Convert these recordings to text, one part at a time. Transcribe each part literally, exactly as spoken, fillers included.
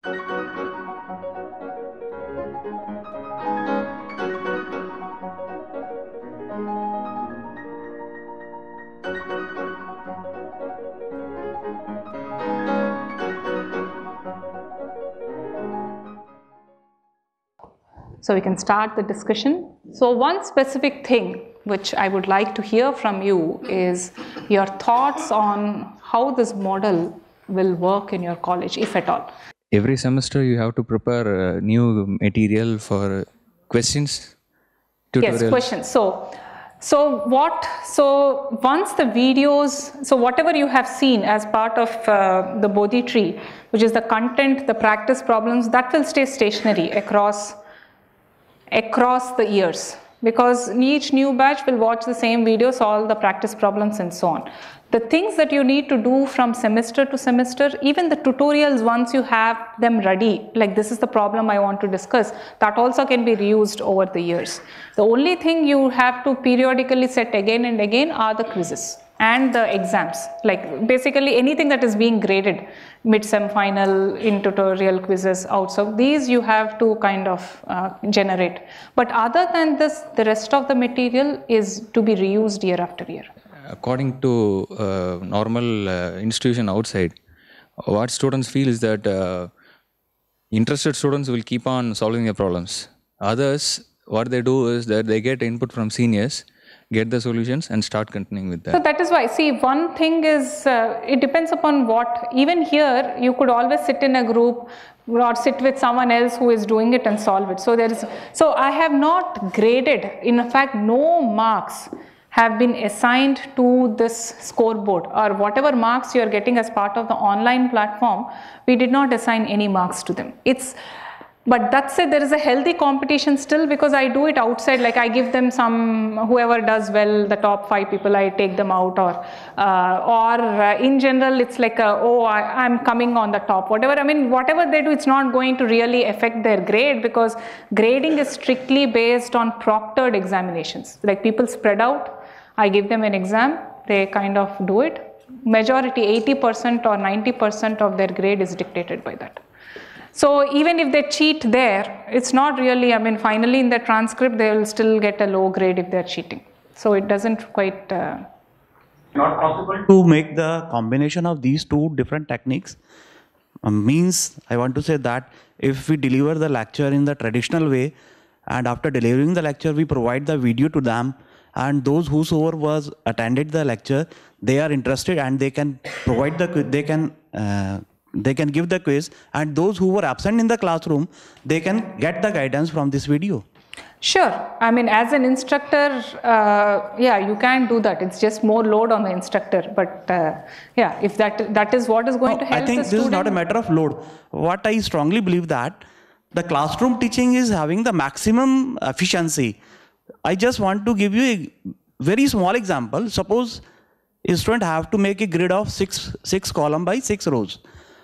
So we can start the discussion. So one specific thing which I would like to hear from you is your thoughts on how this model will work in your college, if at all. Every semester you have to prepare uh, new material for questions, tutorials. Yes, questions. So, so what, so once the videos, so whatever you have seen as part of uh, the Bodhi tree, which is the content, the practice problems, that will stay stationary across across the years, because each new batch will watch the same video, solve the practice problems and so on. The things that you need to do from semester to semester, even the tutorials, once you have them ready, like this is the problem I want to discuss, that also can be reused over the years. The only thing you have to periodically set again and again are the quizzes and the exams, like basically anything that is being graded, mid-sem, final, in tutorial quizzes, out. So these you have to kind of uh, generate. But other than this, the rest of the material is to be reused year after year. According to uh, normal uh, institution outside, what students feel is that uh, interested students will keep on solving their problems. Others, what they do is that they get input from seniors, get the solutions and start continuing with that. So that is why, see, one thing is, uh, it depends upon what, even here, you could always sit in a group or sit with someone else who is doing it and solve it. So there is, so I have not graded, in fact, no marks have been assigned to this scoreboard, or whatever marks you are getting as part of the online platform, we did not assign any marks to them. It's, but that said, there is a healthy competition still, because I do it outside, like I give them some, whoever does well, the top five people, I take them out, or uh, or uh, in general, it's like, a, oh, I, I'm coming on the top, whatever. I mean, whatever they do, it's not going to really affect their grade, because grading is strictly based on proctored examinations. Like people spread out, I give them an exam, they kind of do it. Majority, eighty percent or ninety percent of their grade is dictated by that. So even if they cheat there, it's not really, I mean, finally in the transcript, they will still get a low grade if they're cheating. So it doesn't quite... Uh... Not possible to make the combination of these two different techniques. Uh, means, I want to say that if we deliver the lecture in the traditional way, and after delivering the lecture, we provide the video to them, and those whosoever was attended the lecture, they are interested and they can provide the, they can, uh, they can give the quiz, and those who were absent in the classroom, they can get the guidance from this video. Sure. I mean, as an instructor, uh, yeah, you can do that. It's just more load on the instructor. But uh, yeah, if that that is what is going no, to help I think the this student. is not a matter of load. What I strongly believe that the classroom teaching is having the maximum efficiency. I just want to give you a very small example. Suppose a student have to make a grid of six, six column by six rows.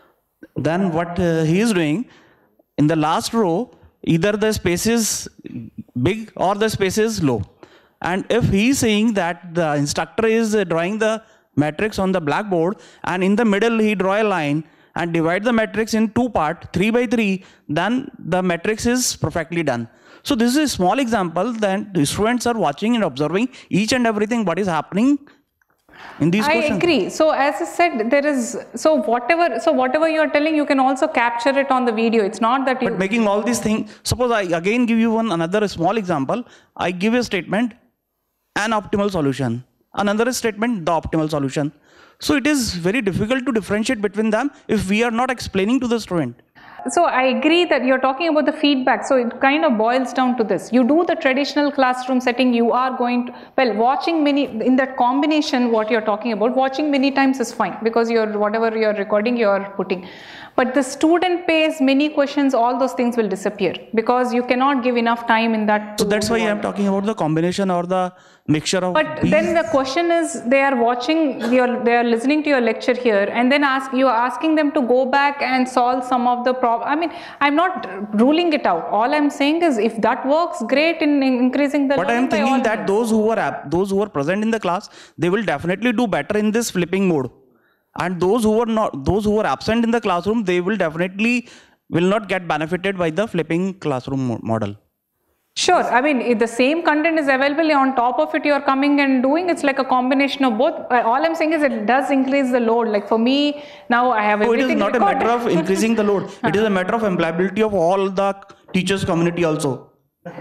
Then what uh, he is doing, in the last row, either the space is big or the space is low. And if he is saying that the instructor is drawing the matrix on the blackboard, and in the middle he draw a line and divide the matrix in two parts, three by three, then the matrix is perfectly done. So this is a small example that the students are watching and observing each and everything what is happening in these I questions. agree. So as I said, there is, so whatever, so whatever you are telling, you can also capture it on the video. It's not that you... But making all these things, suppose I again give you one another small example. I give a statement, an optimal solution. Another statement, the optimal solution. So it is very difficult to differentiate between them if we are not explaining to the student. So I agree that you're talking about the feedback. So it kind of boils down to this. You do the traditional classroom setting, you are going to, well, watching many, in that combination, what you're talking about, watching many times is fine, because you're, whatever you're recording, you're putting. But the student pays many questions, all those things will disappear, because you cannot give enough time in that. So that's why I'm talking about the combination or the mixture of But these. then the question is, they are watching, your, they are listening to your lecture here, and then ask, you are asking them to go back and solve some of the problems. I mean, I'm not ruling it out. All I'm saying is, if that works, great in increasing the. But I'm thinking that those who were those who were present in the class, they will definitely do better in this flipping mode, and those who were not, those who were absent in the classroom, they will definitely will not get benefited by the flipping classroom mo model. Sure. I mean, if the same content is available, on top of it you are coming and doing, it's like a combination of both. All I'm saying is it does increase the load. Like for me, now I have everything. So it is not recorded. a matter of increasing the load. It is a matter of employability of all the teachers community also.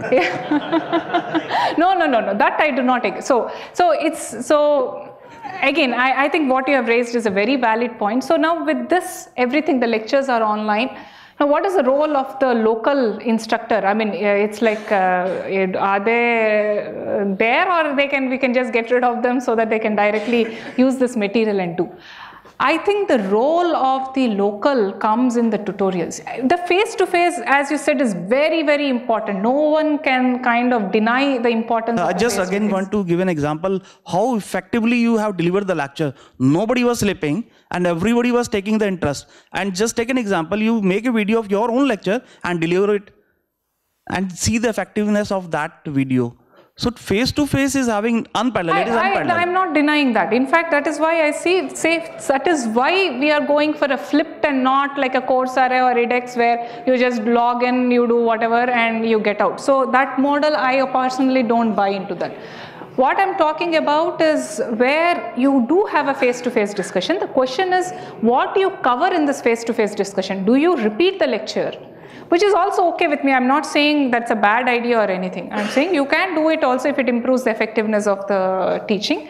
Yeah. no, no, no, no. That I do not take. So, so it's so. Again, I, I think what you have raised is a very valid point. So now with this, everything, the lectures are online. Now, what is the role of the local instructor? I mean, it's like, uh, are they there, or they can we can just get rid of them so that they can directly use this material and do? I think the role of the local comes in the tutorials. The face-to-face, as you said, is very, very important. No one can kind of deny the importance. I of just face again want to give an example how effectively you have delivered the lecture. Nobody was sleeping and everybody was taking the interest. And just take an example, you make a video of your own lecture and deliver it and see the effectiveness of that video. So face-to-face is having unparalleled. I, it is unparalleled. I, I'm not denying that. In fact, that is why I see, say, that is why we are going for a flipped and not like a Coursera or edX where you just log in, you do whatever and you get out. So that model, I personally don't buy into that. What I'm talking about is where you do have a face-to-face discussion. The question is, what do you cover in this face-to-face discussion? Do you repeat the lecture? Which is also okay with me. I'm not saying that's a bad idea or anything. I'm saying you can do it also if it improves the effectiveness of the teaching.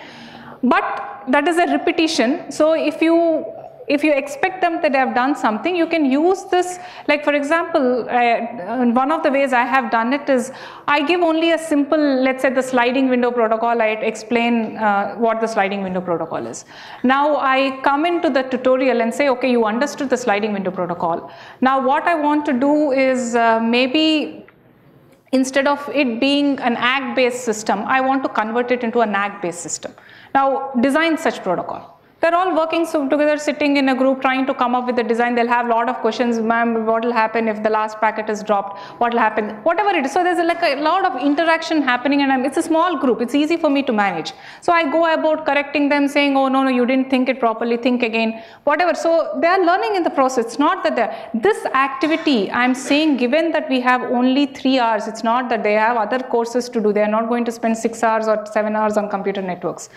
But that is a repetition. So if you if you expect them that they have done something, you can use this. Like for example, uh, one of the ways I have done it is I give only a simple, let's say the sliding window protocol. I explain uh, what the sliding window protocol is. Now I come into the tutorial and say, okay, you understood the sliding window protocol. Now what I want to do is uh, maybe instead of it being an A G based system, I want to convert it into an A G based system. Now design such protocol. They're all working so together, sitting in a group, trying to come up with a design. They'll have a lot of questions. Ma'am, what will happen if the last packet is dropped? What will happen? Whatever it is. So there's a, like a lot of interaction happening, and I'm, it's a small group. It's easy for me to manage. So I go about correcting them, saying, oh, no, no, you didn't think it properly. Think again. Whatever. So they are learning in the process. It's not that they're, this activity, I'm saying, given that we have only three hours, it's not that they have other courses to do. They're not going to spend six hours or seven hours on computer networks.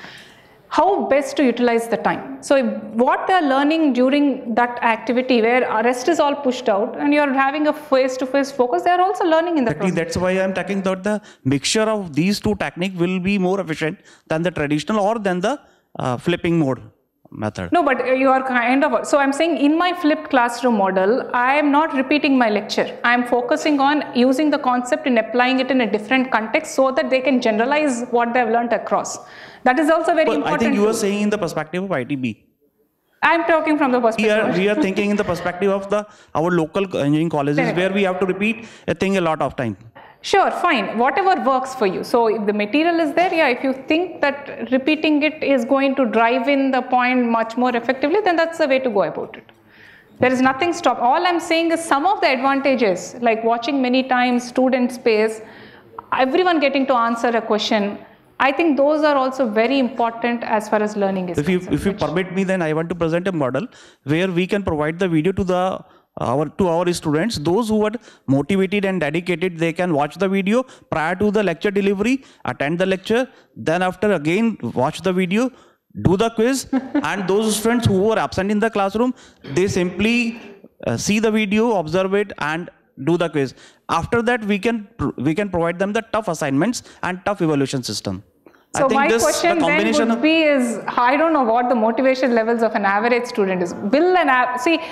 How best to utilize the time. So what they're learning during that activity where rest is all pushed out and you're having a face-to-face focus, they're also learning in the Exactly. process. That's why I'm talking about the mixture of these two techniques will be more efficient than the traditional or than the uh, flipping mode method. No, but you are kind of, so I'm saying in my flipped classroom model, I am not repeating my lecture. I'm focusing on using the concept and applying it in a different context so that they can generalize what they've learned across. That is also very but important. I think you are too. saying in the perspective of I T B. I'm talking from the perspective. We are, we are thinking in the perspective of the our local engineering colleges Correct. where we have to repeat a thing a lot of time. Sure, fine. Whatever works for you. So if the material is there, yeah, if you think that repeating it is going to drive in the point much more effectively, then that's the way to go about it. There is nothing stop. All I'm saying is some of the advantages, like watching many times, student space, everyone getting to answer a question, I think those are also very important as far as learning is if you concerned. if you permit me, then I want to present a model where we can provide the video to the our to our students. Those who are motivated and dedicated, they can watch the video prior to the lecture delivery, attend the lecture, then after again watch the video, do the quiz, and those students who were absent in the classroom, they simply uh, see the video, observe it, and do the quiz. After that, we can we can provide them the tough assignments and tough evaluation system. So I think my this, question the then would of, be is, I don't know what the motivation levels of an average student is. Will an app, see,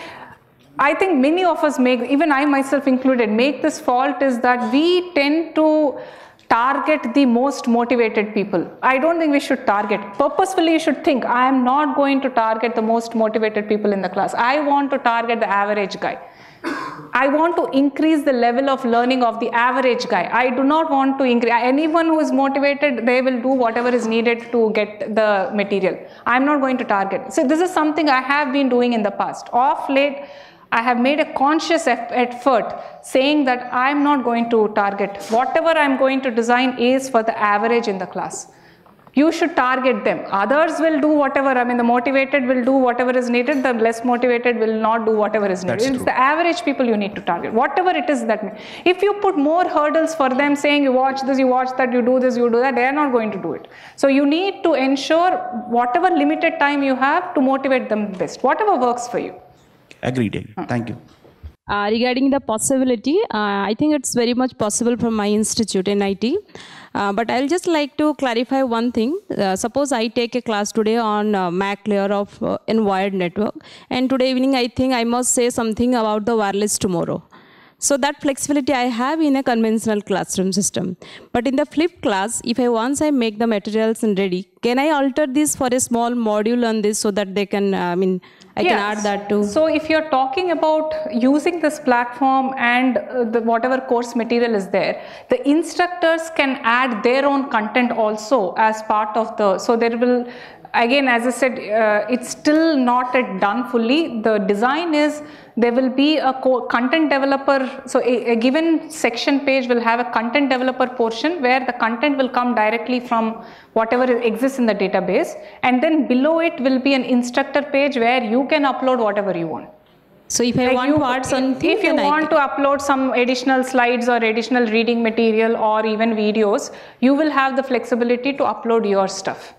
I think many of us make, even I myself included, make this fault is that we tend to target the most motivated people. I don't think we should target. Purposefully you should think, I am not going to target the most motivated people in the class. I want to target the average guy. I want to increase the level of learning of the average guy. I do not want to increase, anyone who is motivated, they will do whatever is needed to get the material. I am not going to target. So this is something I have been doing in the past. Of late, I have made a conscious effort saying that I am not going to target. Whatever I am going to design is for the average in the class. you should target them. Others will do whatever, I mean the motivated will do whatever is needed, the less motivated will not do whatever is needed. That's it's true. the average people you need to target, whatever it is that, if you put more hurdles for them saying you watch this, you watch that, you do this, you do that, they are not going to do it. So you need to ensure whatever limited time you have to motivate them best, whatever works for you. Agreed, agreed. Hmm. Thank you. Uh, regarding the possibility, uh, I think it's very much possible from my institute, N I T. Uh, but I'll just like to clarify one thing. Uh, suppose I take a class today on uh, Mac layer of uh, in wired network, and today evening I think I must say something about the wireless tomorrow. So that flexibility I have in a conventional classroom system. But in the flipped class, if I once I make the materials and ready, can I alter this for a small module on this so that they can, uh, I mean, I yes. can add that too? So if you're talking about using this platform and uh, the, whatever course material is there, the instructors can add their own content also as part of the, so there will, again, as I said, uh, it's still not yet done fully. The design is, there will be a content developer, so a, a given section page will have a content developer portion where the content will come directly from whatever exists in the database, and then below it will be an instructor page where you can upload whatever you want. So if I like want you, to add something, if you want to upload some additional slides or additional reading material or even videos, you will have the flexibility to upload your stuff.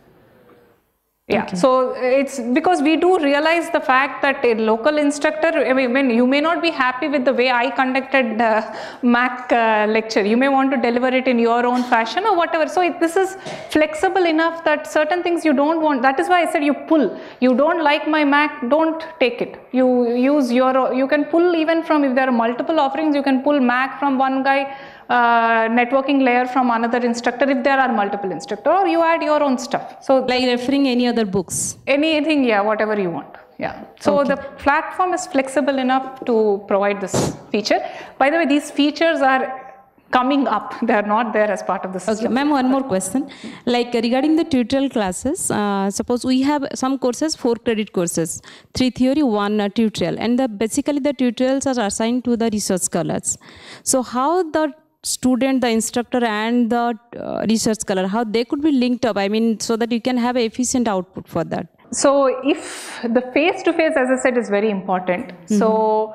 Yeah, okay. So it's because we do realize the fact that a local instructor, I mean, you may not be happy with the way I conducted the Mac uh, lecture. You may want to deliver it in your own fashion or whatever. So it, this is flexible enough that certain things you don't want. That is why I said you pull. You don't like my Mac, don't take it. You use your, you can pull even from, if there are multiple offerings, you can pull Mac from one guy, Uh, networking layer from another instructor if there are multiple instructors, or you add your own stuff. So like referring any other books? Anything, yeah, whatever you want. Yeah. So okay. The platform is flexible enough to provide this feature. By the way, these features are coming up. They are not there as part of the system. Okay, ma'am, one more question. Like uh, regarding the tutorial classes, uh, suppose we have some courses, four credit courses, three theory, one uh, tutorial, and the, basically the tutorials are assigned to the research scholars. So how the student, the instructor and the uh, research scholar, how they could be linked up, I mean, so that you can have an efficient output for that? So if the face-to-face, as I said, is very important. Mm-hmm. So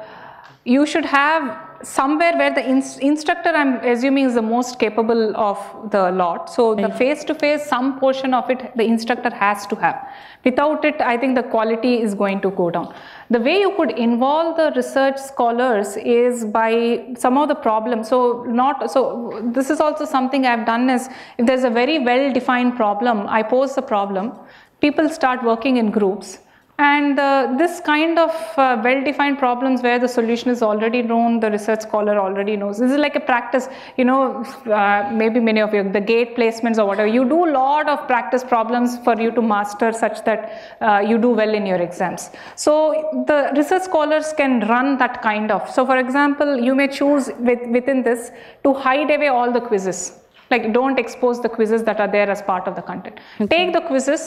you should have somewhere where the ins instructor, I'm assuming, is the most capable of the lot. So right. The face-to-face, some portion of it, the instructor has to have. Without it, I think the quality is going to go down. The way you could involve the research scholars is by some of the problems. So not, so this is also something I've done is, if there's a very well-defined problem, I pose the problem, people start working in groups. And uh, this kind of uh, well-defined problems where the solution is already known, the research scholar already knows. This is like a practice, you know, uh, maybe many of you, the gate placements or whatever, you do a lot of practice problems for you to master such that uh, you do well in your exams. So the research scholars can run that kind of. So for example, you may choose with, within this to hide away all the quizzes. Like don't expose the quizzes that are there as part of the content. Okay. Take the quizzes,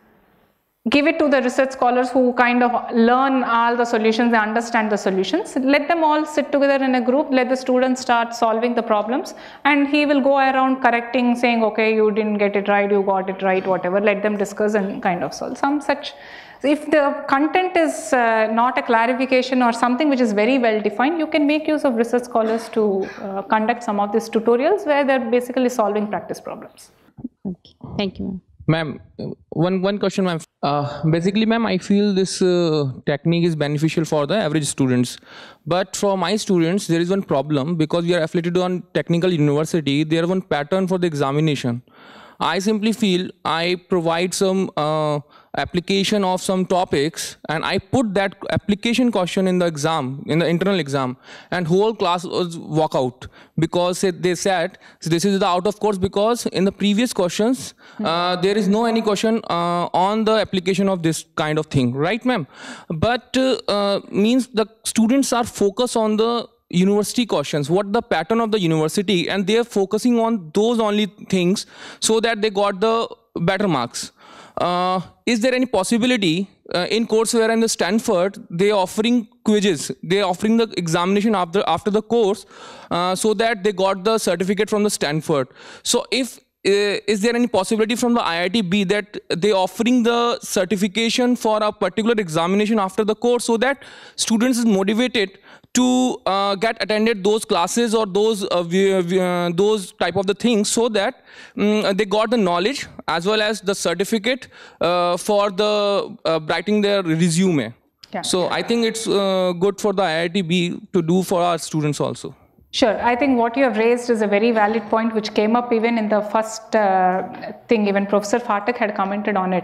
give it to the research scholars who kind of learn all the solutions, they understand the solutions. Let them all sit together in a group, let the students start solving the problems, and he will go around correcting, saying, okay, you didn't get it right, you got it right, whatever. Let them discuss and kind of solve. Some such, if the content is uh, not a clarification or something which is very well defined, you can make use of research scholars to uh, conduct some of these tutorials where they're basically solving practice problems. Okay. Thank you, ma'am. Ma'am, one, one question, ma'am. Uh, basically, ma'am, I feel this uh, technique is beneficial for the average students. But for my students, there is one problem because we are affiliated on technical university. There is one pattern for the examination. I simply feel I provide some uh, application of some topics and I put that application question in the exam, in the internal exam, and whole class was walk out because they said so this is the out of course because in the previous questions uh, there is no any question uh, on the application of this kind of thing, right, ma'am? But uh, uh, means the students are focused on the university questions, what the pattern of the university, and they are focusing on those only things so that they got the better marks. Uh, is there any possibility uh, in courseware and the Stanford they offering quizzes, they offering the examination after after the course uh, so that they got the certificate from the Stanford? So if is there any possibility from the I I T B that they offering the certification for a particular examination after the course, so that students is motivated to uh, get attended those classes or those uh, uh, those type of the things, so that um, they got the knowledge as well as the certificate uh, for the uh, writing their resume. Yeah. So I think it's uh, good for the I I T B to do for our students also. Sure. I think what you have raised is a very valid point, which came up even in the first uh, thing. Even Professor Phatak had commented on it.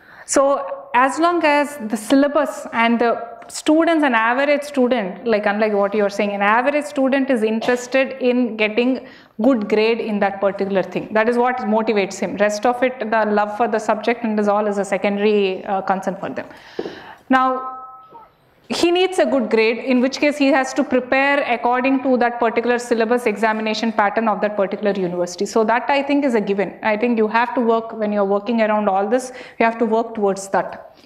So as long as the syllabus and the students, an average student, like unlike what you are saying, an average student is interested in getting good grade in that particular thing. That is what motivates him. Rest of it, the love for the subject and is all is a secondary uh, concern for them. Now, he needs a good grade, in which case he has to prepare according to that particular syllabus examination pattern of that particular university. So that I think is a given. I think you have to work, when you're working around all this, you have to work towards that.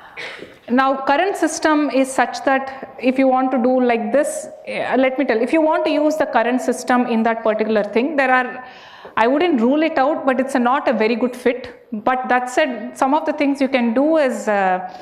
Now, current system is such that if you want to do like this, let me tell, if you want to use the current system in that particular thing, there are, I wouldn't rule it out, but it's a not a very good fit. But that said, some of the things you can do is, uh,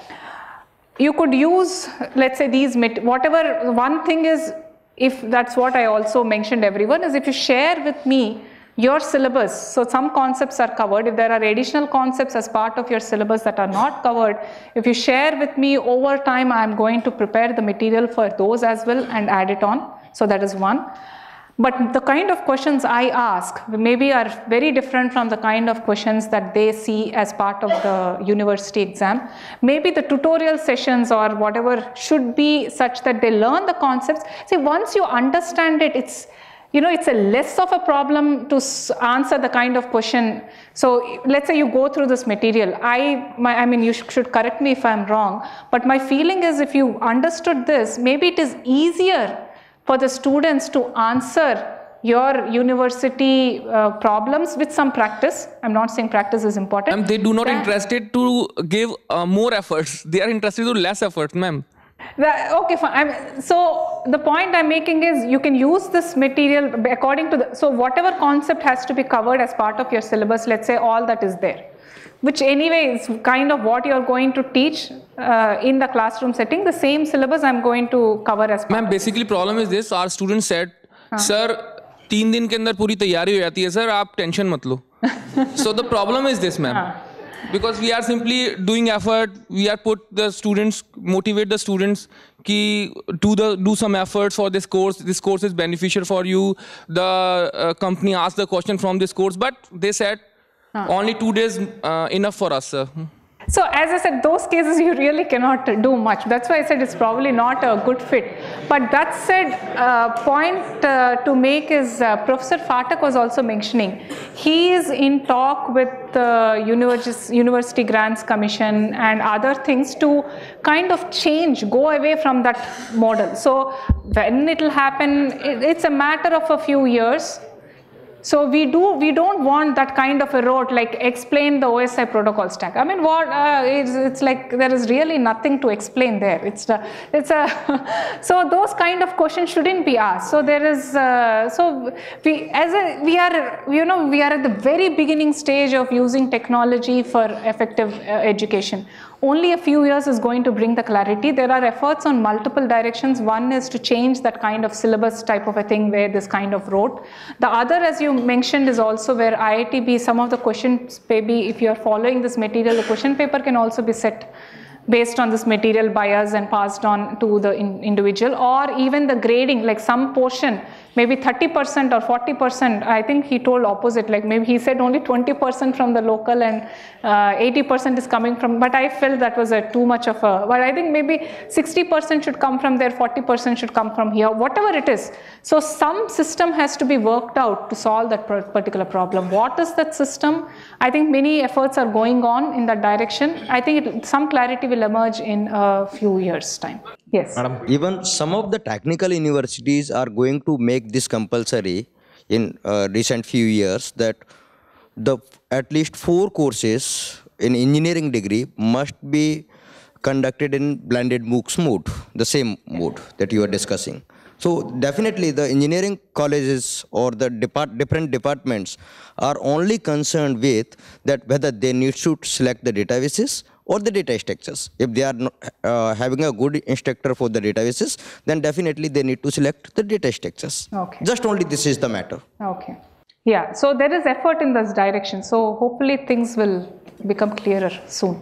you could use, let's say, these, whatever, one thing is, if that's what I also mentioned everyone, is if you share with me your syllabus, so some concepts are covered, if there are additional concepts as part of your syllabus that are not covered, if you share with me over time, I'm going to prepare the material for those as well and add it on. So that is one. But the kind of questions I ask maybe are very different from the kind of questions that they see as part of the university exam. Maybe the tutorial sessions or whatever should be such that they learn the concepts. See, once you understand it, it's, you know, it's a less of a problem to answer the kind of question. So let's say you go through this material. I, my, I mean, you sh should correct me if I'm wrong, but my feeling is if you understood this, maybe it is easier for the students to answer your university uh, problems with some practice. I'm not saying practice is important. Ma'am, they do not interested to give uh, more efforts. They are interested to less efforts, ma'am. Okay, fine. I'm, so the point I'm making is you can use this material according to the, so whatever concept has to be covered as part of your syllabus, let's say all that is there, which anyway is kind of what you're going to teach uh, in the classroom setting. The same syllabus I'm going to cover as part. Ma'am, basically problem is this, our students said, huh? Sir, तीन दिन के अंदर पूरी तैयारी हो जाती है sir, आप टेंशन मत लो. So the problem is this, ma'am. Huh. Because we are simply doing effort, we are put the students, motivate the students ki do the do some efforts for this course. This course is beneficial for you. The uh, company asked the question from this course, but they said huh. only two days uh, enough for us, sir. So as I said, those cases you really cannot do much. That's why I said it's probably not a good fit. But that said, uh, point uh, to make is uh, Professor Phatak was also mentioning. He is in talk with the University, University Grants Commission and other things to kind of change, go away from that model. So when it will happen, it, it's a matter of a few years. So we do, we don't want that kind of a rote, like explain the O S I protocol stack. I mean, what, uh, it's, it's like, there is really nothing to explain there. It's a, it's a, so those kind of questions shouldn't be asked. So there is, uh, so we, as a, we are, you know, we are at the very beginning stage of using technology for effective uh, education. Only a few years is going to bring the clarity. There are efforts on multiple directions. One is to change that kind of syllabus type of a thing where this kind of rote. The other, as you mentioned, is also where I I T B, some of the questions, maybe if you are following this material, the question paper can also be set based on this material by us and passed on to the in individual, or even the grading, like some portion, maybe thirty percent or forty percent, I think he told opposite, like maybe he said only twenty percent from the local and uh, eighty percent is coming from, but I felt that was a too much of a, but I think maybe sixty percent should come from there, forty percent should come from here, whatever it is. So some system has to be worked out to solve that particular problem. What is that system? I think many efforts are going on in that direction. I think it, some clarity will emerge in a few years' time. Yes. Madam, even some of the technical universities are going to make this compulsory in uh, recent few years, that the at least four courses in engineering degree must be conducted in blended MOOCs mode, the same mode that you are discussing. So definitely the engineering colleges or the depart different departments are only concerned with that whether they need to select the databases or the data structures. If they are not, uh, having a good instructor for the databases, then definitely they need to select the data structures. Okay. Just only this is the matter. Okay. Yeah, so there is effort in this direction. So hopefully things will become clearer soon.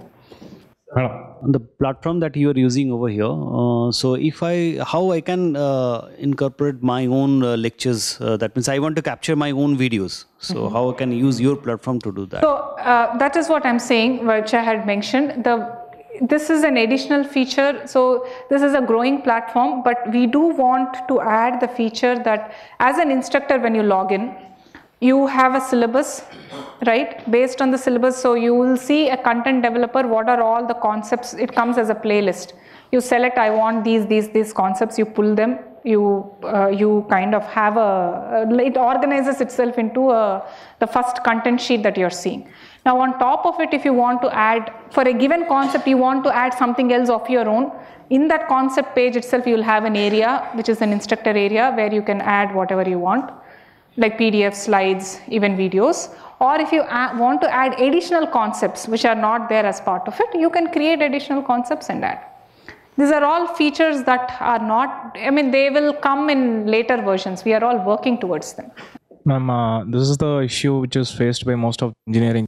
The platform that you are using over here, uh, so if I, how I can uh, incorporate my own uh, lectures, uh, that means I want to capture my own videos. So mm-hmm. how I can use your platform to do that? So uh, that is what I'm saying, which I had mentioned. The This is an additional feature. So this is a growing platform, but we do want to add the feature that as an instructor, when you log in, you have a syllabus, right, based on the syllabus. So you will see a content developer, what are all the concepts, it comes as a playlist. You select, I want these, these, these concepts, you pull them, you uh, you kind of have a, it organizes itself into a, the first content sheet that you're seeing. Now on top of it, if you want to add, for a given concept, you want to add something else of your own, in that concept page itself, you will have an area, which is an instructor area, where you can add whatever you want, like P D F, slides, even videos. Or if you want to add additional concepts which are not there as part of it, you can create additional concepts and add. These are all features that are not, I mean, they will come in later versions. We are all working towards them. Ma'am, uh, this is the issue which is faced by most of engineering.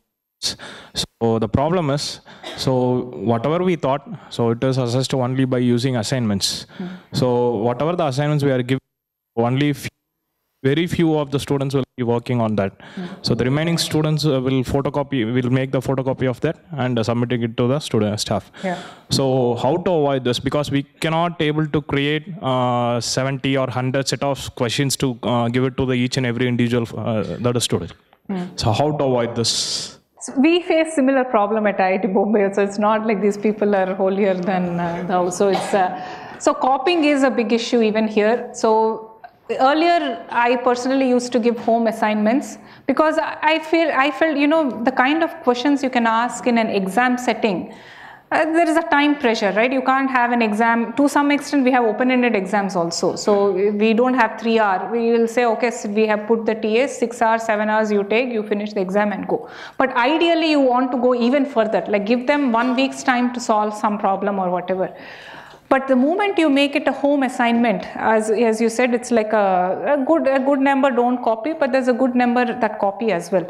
So the problem is, so whatever we thought, so it is assessed only by using assignments. Hmm. So whatever the assignments we are giving, only few, very few of the students will be working on that. Hmm. So the remaining students uh, will photocopy, will make the photocopy of that and uh, submitting it to the student staff. Yeah. So how to avoid this? Because we cannot able to create uh, seventy or one hundred set of questions to uh, give it to the each and every individual uh, that is student. Hmm. So how to avoid this? So we face similar problem at I I T Bombay, so it's not like these people are holier than uh, thou. So it's uh, so copying is a big issue even here. So earlier, I personally used to give home assignments because I feel I felt you know the kind of questions you can ask in an exam setting. Uh, there is a time pressure, right? You can't have an exam. To some extent, we have open-ended exams also. So we don't have three hours. We will say, okay, so we have put the T A, six hours, seven hours you take, you finish the exam and go. But ideally, you want to go even further, like give them one week's time to solve some problem or whatever. But the moment you make it a home assignment, as, as you said, it's like a, a, good, a good number don't copy, but there's a good number that copy as well.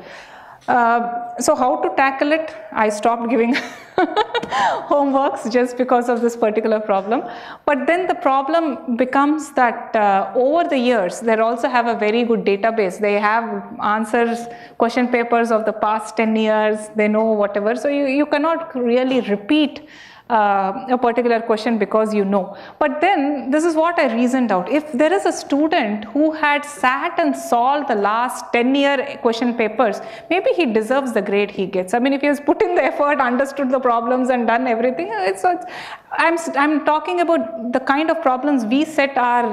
Uh, so how to tackle it? I stopped giving homeworks just because of this particular problem. But then the problem becomes that uh, over the years, they also have a very good database. They have answers, question papers of the past ten years, they know whatever. So you, you cannot really repeat Uh, a particular question because you know. But then this is what I reasoned out. If there is a student who had sat and solved the last ten year question papers, maybe he deserves the grade he gets. I mean, if he has put in the effort, understood the problems and done everything, it's, it's, I'm, I'm talking about the kind of problems we set are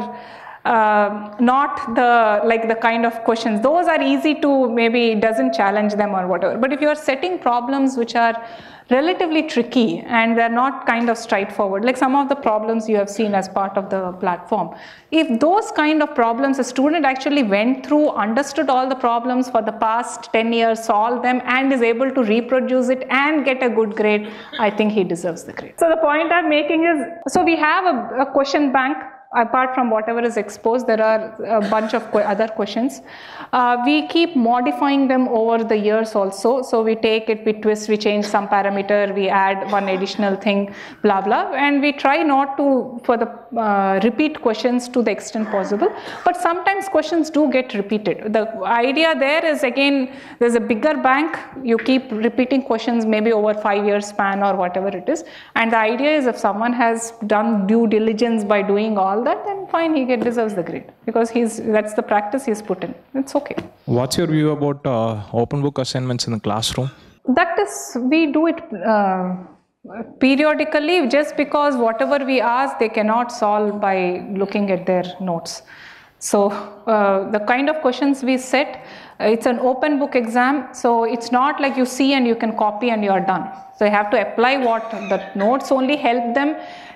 uh, not the like the kind of questions. Those are easy to, maybe it doesn't challenge them or whatever. But if you are setting problems which are relatively tricky and they're not kind of straightforward, like some of the problems you have seen as part of the platform. If those kind of problems, a student actually went through, understood all the problems for the past ten years, solved them and is able to reproduce it and get a good grade, I think he deserves the grade. So the point I'm making is, so we have a, a question bank. Apart from whatever is exposed, there are a bunch of other questions. Uh, we keep modifying them over the years also. So we take it, we twist, we change some parameter, we add one additional thing, blah, blah. And we try not to, for the uh, repeat questions to the extent possible. But sometimes questions do get repeated. The idea there is, again, there's a bigger bank. You keep repeating questions maybe over five years span or whatever it is. And the idea is if someone has done due diligence by doing all that, then fine, he get, deserves the grade because he's that's the practice he's put in. It's okay. What's your view about uh, open book assignments in the classroom? That is, we do it uh, periodically just because whatever we ask, they cannot solve by looking at their notes. So uh, the kind of questions we set, it's an open book exam. So it's not like you see and you can copy and you're done. So you have to apply what the notes only help them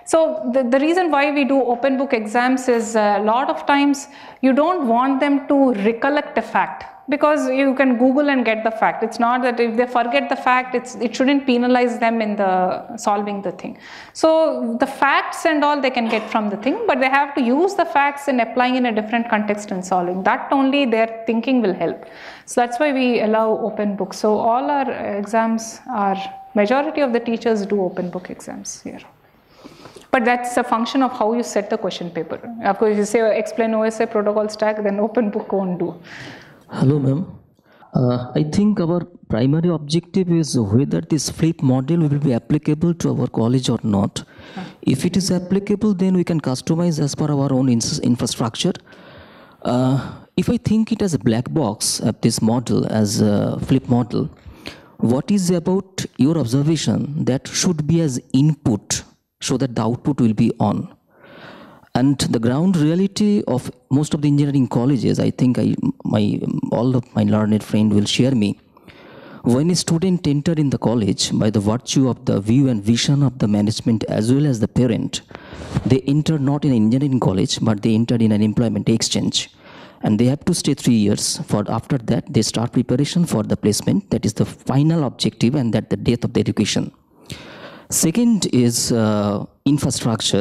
So the, the reason why we do open book exams is a lot of times you don't want them to recollect a fact, because you can Google and get the fact. It's not that if they forget the fact, it's, it shouldn't penalize them in the solving the thing. So the facts and all they can get from the thing, but they have to use the facts in applying in a different context and solving. That only their thinking will help. So that's why we allow open book. So all our exams are, majority of the teachers do open book exams here. But that's a function of how you set the question paper. Of course, if you say explain O S I protocol stack, then open book won't do. Hello, ma'am. Uh, I think our primary objective is whether this flip model will be applicable to our college or not. Huh. If it is applicable, then we can customize as per our own infrastructure. Uh, if I think it as a black box, uh, this model as a flip model, what is about your observation that should be as input so that the output will be on? And the ground reality of most of the engineering colleges, I think I, my, all of my learned friend will share me. When a student enter in the college, by the virtue of the view and vision of the management as well as the parent, they enter not in an engineering college, but they enter in an employment exchange. And they have to stay three years. For after that, they start preparation for the placement. That is the final objective, and that the death of the education. Second is uh, infrastructure.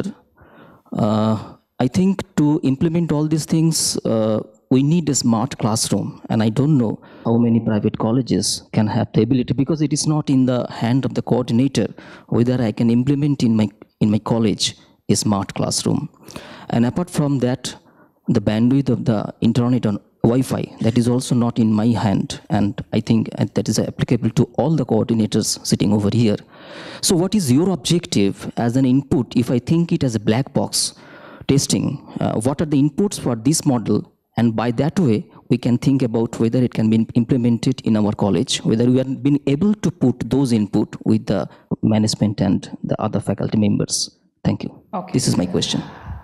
Uh, I think to implement all these things, uh, we need a smart classroom. And I don't know how many private colleges can have the ability, because it is not in the hand of the coordinator whether I can implement in my, in my college a smart classroom. And apart from that, the bandwidth of the internet on Wi-Fi, that is also not in my hand. And I think that is applicable to all the coordinators sitting over here. So what is your objective as an input? If I think it as a black box testing, uh, what are the inputs for this model? And by that way, we can think about whether it can be implemented in our college, whether we have been able to put those input with the management and the other faculty members. Thank you. Okay. This is my question.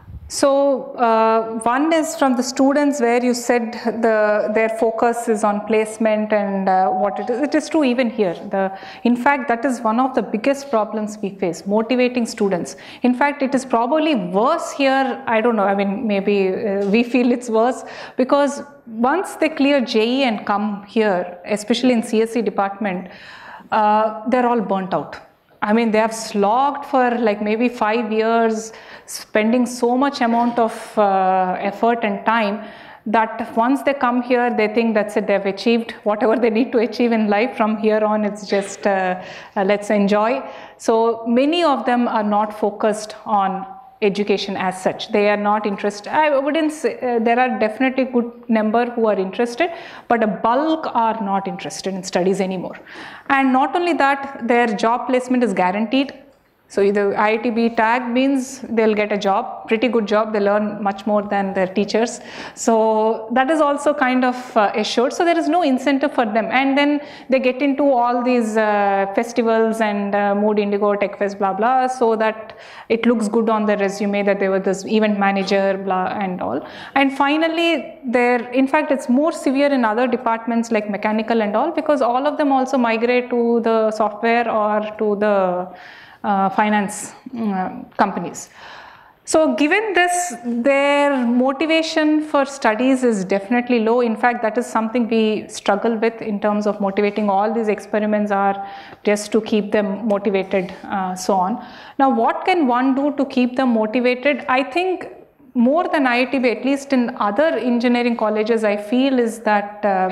So uh, one is from the students, where you said the their focus is on placement and uh, what it is. It is true even here. The, in fact, that is one of the biggest problems we face, motivating students. In fact, it is probably worse here. I don't know, I mean, maybe uh, we feel it's worse, because once they clear J E E and come here, especially in C S E department, uh, they're all burnt out. I mean, they have slogged for like maybe five years, spending so much amount of uh, effort and time, that once they come here, they think that's it, they've achieved whatever they need to achieve in life. From here on, it's just uh, uh, let's enjoy. So many of them are not focused on education as such. They are not interested. I wouldn't say, uh, there are definitely good number who are interested, but a bulk are not interested in studies anymore. And not only that, their job placement is guaranteed. So either I I T B tag means they'll get a job, pretty good job, they learn much more than their teachers. So that is also kind of uh, assured. So there is no incentive for them. And then they get into all these uh, festivals and uh, Mood Indigo, Tech Fest, blah, blah, so that it looks good on their resume that they were this event manager, blah, and all. And finally, there, in fact, it's more severe in other departments like mechanical and all, because all of them also migrate to the software or to the Uh, finance uh, companies. So given this, their motivation for studies is definitely low. In fact, that is something we struggle with in terms of motivating. All these experiments are just to keep them motivated, uh, so on. Now, what can one do to keep them motivated? I think more than I I T B, at least in other engineering colleges, I feel is that uh,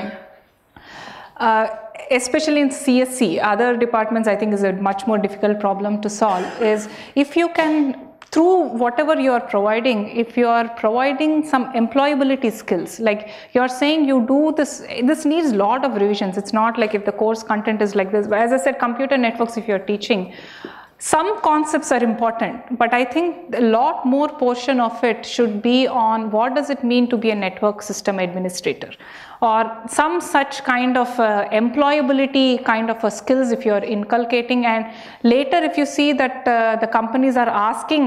uh, especially in C S E, other departments, I think is a much more difficult problem to solve, is if you can, through whatever you are providing, if you are providing some employability skills, like you are saying you do this, this needs a lot of revisions. It's not like if the course content is like this. As I said, computer networks, if you're teaching, some concepts are important, but I think a lot more portion of it should be on what does it mean to be a network system administrator, or some such kind of uh, employability kind of a skills if you're inculcating. And later if you see that uh, the companies are asking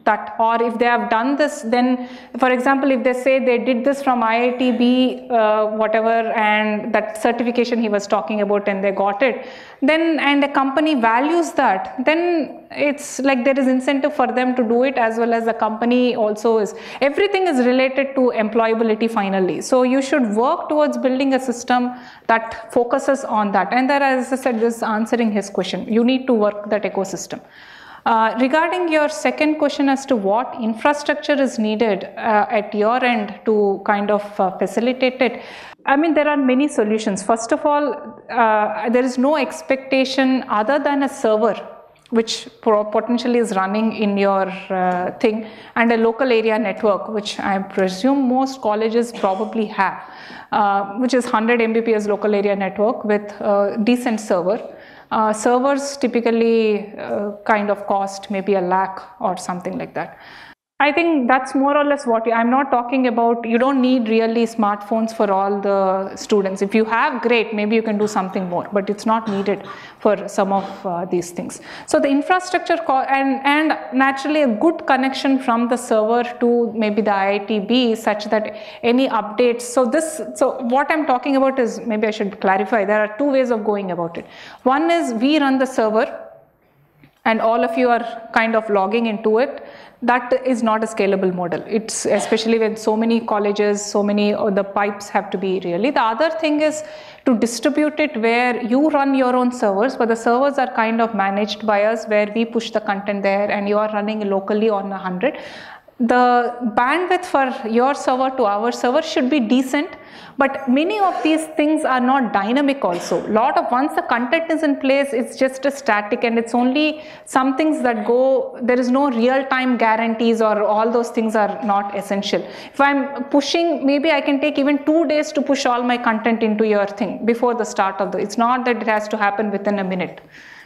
that, or if they have done this, then for example, if they say they did this from I I T B, uh, whatever, and that certification he was talking about and they got it, then and the company values that, then it's like there is incentive for them to do it, as well as the company also is, everything is related to employability finally. So you should work towards building a system that focuses on that. And there, as I said, this is answering his question. You need to work that ecosystem. Uh, regarding your second question as to what infrastructure is needed uh, at your end to kind of uh, facilitate it, I mean, there are many solutions. First of all, uh, there is no expectation other than a server which potentially is running in your uh, thing, and a local area network, which I presume most colleges probably have, uh, which is one hundred M B P S local area network with a decent server. Uh, servers typically uh, kind of cost maybe a lakh or something like that. I think that's more or less what you, I'm not talking about, you don't need really smartphones for all the students. If you have, great, maybe you can do something more, but it's not needed for some of uh, these things. So the infrastructure and, and naturally a good connection from the server to maybe the I I T B such that any updates. So this, so what I'm talking about is, maybe I should clarify, there are two ways of going about it. One is we run the server and all of you are kind of logging into it. That is not a scalable model. It's especially when so many colleges, so many of the pipes have to be really. The other thing is to distribute it where you run your own servers, but the servers are kind of managed by us where we push the content there and you are running locally on one hundred. The bandwidth for your server to our server should be decent, but many of these things are not dynamic also. Lot of, once the content is in place, it's just a static and it's only some things that go, there is no real-time guarantees or all those things are not essential. If I'm pushing, maybe I can take even two days to push all my content into your thing before the start of the, it's not that it has to happen within a minute.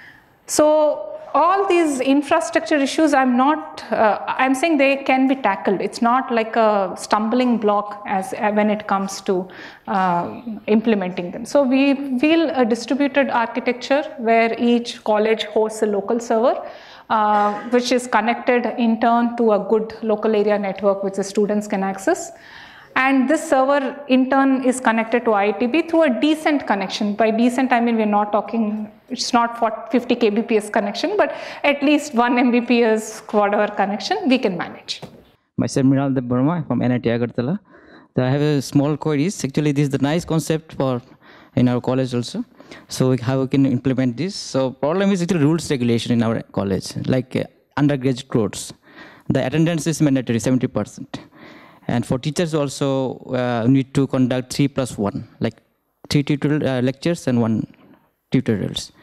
So all these infrastructure issues, I'm not, uh, I'm saying they can be tackled. It's not like a stumbling block as uh, when it comes to uh, implementing them. So we feel a distributed architecture where each college hosts a local server, uh, which is connected in turn to a good local area network which the students can access. And this server in turn is connected to I I T B through a decent connection. By decent, I mean we're not talking, it's not for fifty K B P S connection, but at least one M B P S whatever connection we can manage. Myself, Mrinal Dev Burma from N I T Agartala. So I have a small queries. Actually, this is the nice concept for in our college also. So how we can implement this? So problem is actually rules regulation in our college, like uh, undergraduate course. The attendance is mandatory, seventy percent. And for teachers also uh, need to conduct three plus one, like three tutorial uh, lectures and one tutorials.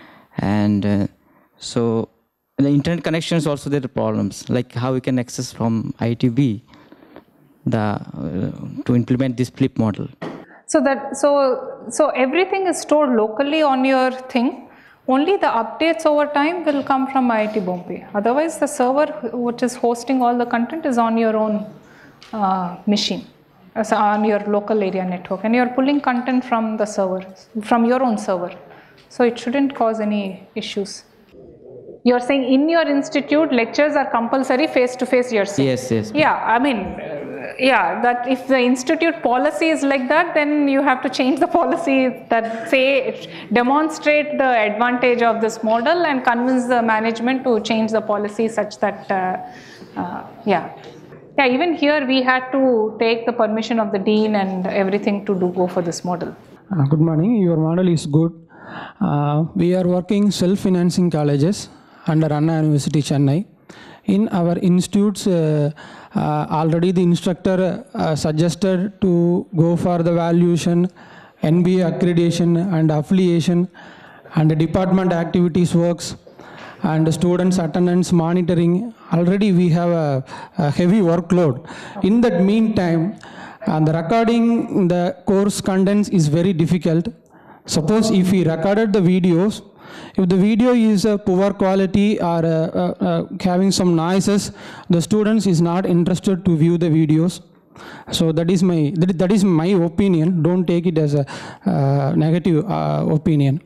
And uh, so the internet connections also there are problems, like how we can access from I I T B the uh, to implement this flip model. So that so so everything is stored locally on your thing. Only the updates over time will come from I I T Bombay. Otherwise, the server which is hosting all the content is on your own Uh, machine, uh, so on your local area network, and you're pulling content from the server, from your own server. So it shouldn't cause any issues. You're saying in your institute, lectures are compulsory face to face, you're saying? Yes, yes. Yeah, I mean, uh, yeah, that if the institute policy is like that, then you have to change the policy that say, demonstrate the advantage of this model and convince the management to change the policy such that, uh, uh, yeah. Yeah, even here we had to take the permission of the dean and everything to do go for this model. Uh, good morning. Your model is good. Uh, we are working self-financing colleges under Anna University Chennai. In our institutes, uh, uh, already the instructor uh, suggested to go for the valuation, N B A accreditation and affiliation, and the department activities works, and students attendance monitoring. Already we have a, a heavy workload. In that meantime, uh, the recording the course contents is very difficult. Suppose if we recorded the videos, if the video is a poor quality or uh, uh, uh, having some noises, the students is not interested to view the videos. So that is my that is, that is my opinion. Don't take it as a uh, negative uh, opinion.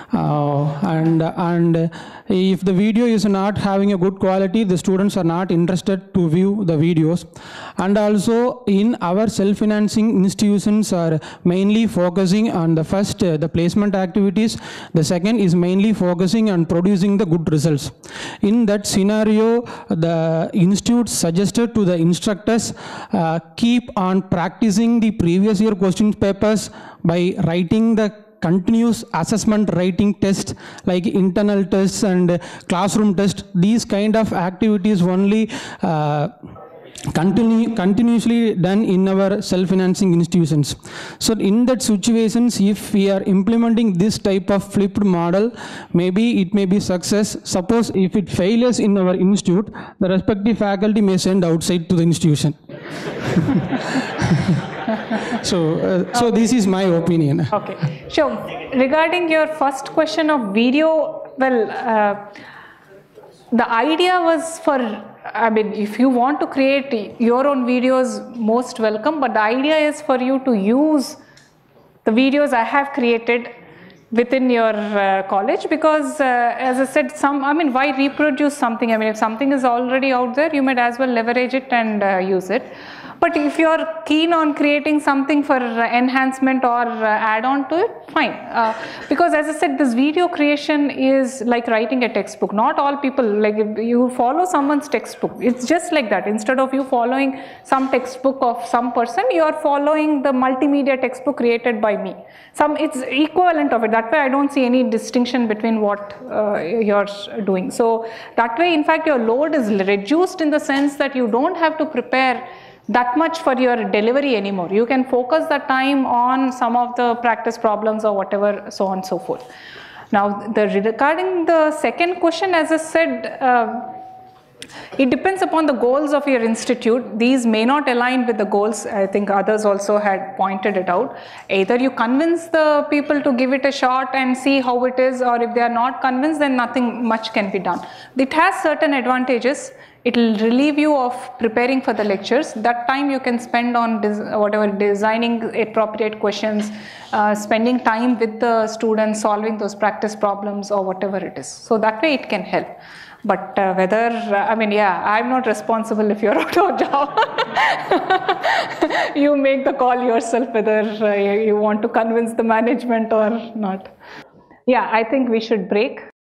Uh, and and if the video is not having a good quality, the students are not interested to view the videos. And also in our self-financing institutions are mainly focusing on the first, uh, the placement activities. The second is mainly focusing on producing the good results. In that scenario, the institute suggested to the instructors uh, keep on practicing the previous year question papers by writing the continuous assessment writing tests like internal tests and classroom tests. These kind of activities only uh, continue continuously done in our self-financing institutions. So in that situations, if we are implementing this type of flipped model, maybe it may be success. Suppose if it fails in our institute, the respective faculty may send outside to the institution. So, uh, so this is my opinion. Okay, sure. Regarding your first question of video, well, uh, the idea was for, I mean, if you want to create your own videos, most welcome, but the idea is for you to use the videos I have created within your uh, college, because uh, as I said, some, I mean, why reproduce something? I mean, if something is already out there, you might as well leverage it and uh, use it. But if you're keen on creating something for enhancement or add on to it, fine. Uh, because as I said, this video creation is like writing a textbook. Not all people, like if you follow someone's textbook, it's just like that. Instead of you following some textbook of some person, you are following the multimedia textbook created by me. Some, it's equivalent of it. That way I don't see any distinction between what uh, you're doing. So that way, in fact, your load is reduced in the sense that you don't have to prepare that much for your delivery anymore. You can focus the time on some of the practice problems or whatever, so on and so forth. Now, the, regarding the second question, as I said, uh, it depends upon the goals of your institute. These may not align with the goals. I think others also had pointed it out. Either you convince the people to give it a shot and see how it is, or if they are not convinced, then nothing much can be done. It has certain advantages. It will relieve you of preparing for the lectures. That time you can spend on des whatever designing appropriate questions, uh, spending time with the students, solving those practice problems or whatever it is. So that way it can help. But uh, whether, uh, I mean, yeah, I'm not responsible if you're out of job. You make the call yourself whether uh, you want to convince the management or not. Yeah, I think we should break.